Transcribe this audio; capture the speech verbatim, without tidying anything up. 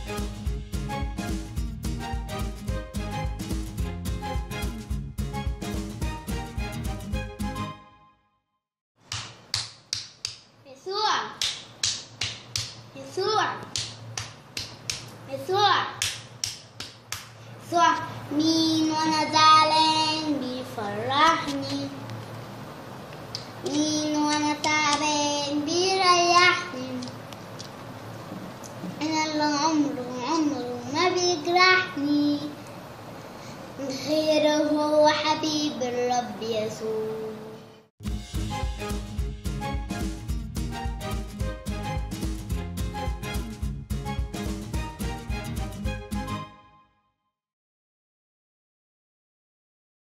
يسوع يسوع يسوع يسوع مين وانا زعلان بيفرحني، مين وانا تعبان بيريحني، انا اللي عمره عمره ما بيجرحني، من خيره هو حبيب الرب يسوع.